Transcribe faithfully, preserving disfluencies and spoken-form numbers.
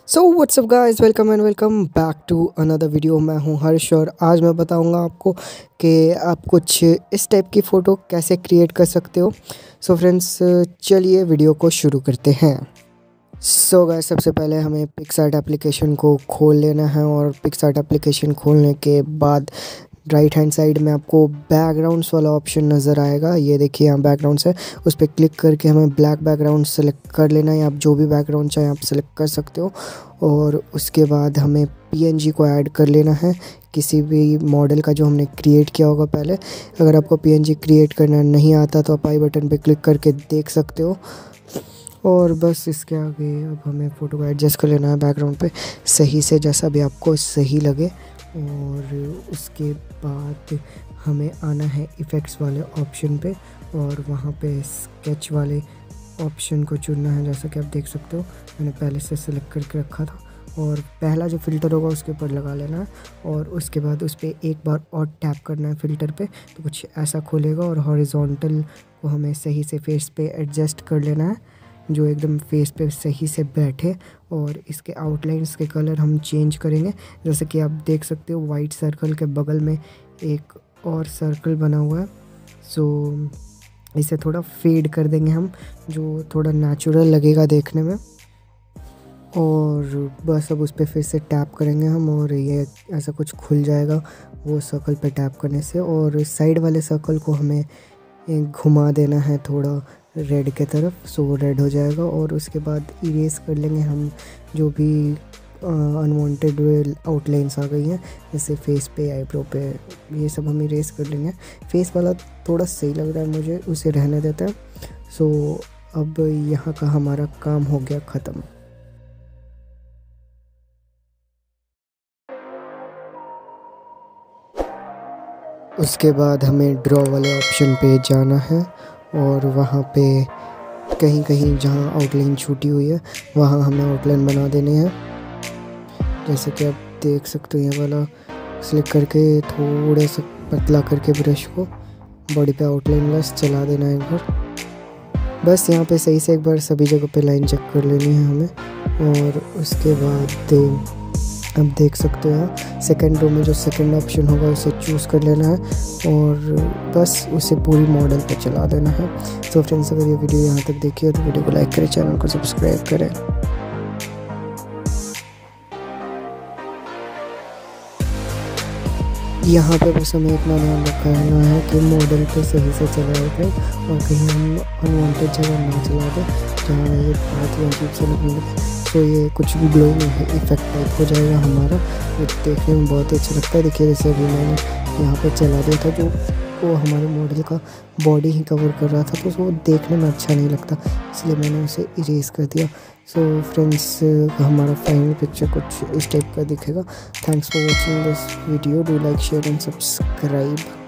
So what's up guys, welcome and welcome back to another video. मैं हूं हर्ष और आज मैं बताऊंगा आपको कि आप कुछ इस टाइप की फ़ोटो कैसे क्रिएट कर सकते हो। सो फ्रेंड्स, चलिए वीडियो को शुरू करते हैं। सो so गाइस, सबसे पहले हमें पिक्सआर्ट एप्लीकेशन को खोल लेना है और पिक्सआर्ट एप्लीकेशन खोलने के बाद राइट हैंड साइड में आपको बैकग्राउंड्स वाला ऑप्शन नज़र आएगा। ये देखिए यहाँ बैकग्राउंड्स है, उस पर क्लिक करके हमें ब्लैक बैकग्राउंड सेलेक्ट कर लेना है। आप जो भी बैकग्राउंड चाहें आप सेलेक्ट कर सकते हो। और उसके बाद हमें पीएनजी को ऐड कर लेना है, किसी भी मॉडल का जो हमने क्रिएट किया होगा पहले। अगर आपको पीएनजी क्रिएट करना नहीं आता तो आप आई बटन पे क्लिक करके देख सकते हो। और बस इसके आगे अब हमें फ़ोटो को एडजस्ट कर लेना है बैकग्राउंड पे सही से, जैसा भी आपको सही लगे। और उसके बाद हमें आना है इफ़ेक्ट्स वाले ऑप्शन पे और वहाँ पे स्केच वाले ऑप्शन को चुनना है। जैसा कि आप देख सकते हो मैंने पहले से सिलेक्ट करके रखा था। और पहला जो फ़िल्टर होगा उसके ऊपर लगा लेना है और उसके बाद उस पर एक बार और टैप करना है फ़िल्टर पे, तो कुछ ऐसा खोलेगा। और हॉरिजॉन्टल को हमें सही से फेस पे एडजस्ट कर लेना है, जो एकदम फेस पे सही से बैठे। और इसके आउटलाइंस के कलर हम चेंज करेंगे। जैसे कि आप देख सकते हो वाइट सर्कल के बगल में एक और सर्कल बना हुआ है, सो इसे थोड़ा फेड कर देंगे हम, जो थोड़ा नेचुरल लगेगा देखने में। और बस अब उस पर फिर से टैप करेंगे हम और ये ऐसा कुछ खुल जाएगा वो सर्कल पे टैप करने से। और साइड वाले सर्कल को हमें घुमा देना है थोड़ा रेड के तरफ, सो रेड हो जाएगा। और उसके बाद इरेज कर लेंगे हम जो भी अनवांटेड आउटलाइंस आ गई हैं, जैसे फेस पे, आईब्रो पे, ये सब हम इरेज कर लेंगे। फेस वाला थोड़ा सही लग रहा है मुझे, उसे रहने देते हैं। सो अब यहाँ का हमारा काम हो गया ख़त्म। उसके बाद हमें ड्रॉ वाले ऑप्शन पे जाना है और वहाँ पे कहीं कहीं जहाँ आउटलाइन छूटी हुई है वहाँ हमें आउटलाइन बना देनी है। जैसे कि आप देख सकते हो ये वाला सिलेक्ट करके थोड़ा सा पतला करके ब्रश को बॉडी पे आउटलाइन बस चला देना है एक बार। बस यहाँ पे सही से एक बार सभी जगह पे लाइन चेक कर लेनी है हमें। और उसके बाद अब देख सकते हो यहाँ सेकेंड रो में जो सेकंड ऑप्शन होगा उसे चूज़ कर लेना है और बस उसे पूरी मॉडल पे चला देना है। तो फ्रेंड्स, अगर ये वीडियो यहाँ तक देखी हो तो वीडियो को लाइक करें, चैनल को सब्सक्राइब करें। यहाँ पे बस हमें इतना ध्यान रखना है कि मॉडल पे सही से चला जाए और कहीं हम अनवांटेड जगह ना चला दें जहाँ ये बहुत ही अजीब से लगने लगे। तो ये कुछ भी ग्लोइंग इफेक्ट टाइप हो जाएगा हमारा, वो देखने में बहुत ही अच्छा लगता है। देखिए जैसे अभी मैंने यहाँ पे चला दिया था जो वो हमारे मॉडल का बॉडी ही कवर कर रहा था, तो वो देखने में अच्छा नहीं लगता, इसलिए मैंने उसे इरेज कर दिया। सो फ्रेंड्स, हमारा फाइनल पिक्चर कुछ इस टाइप का दिखेगा। Thanks for watching this video, do like, share and subscribe.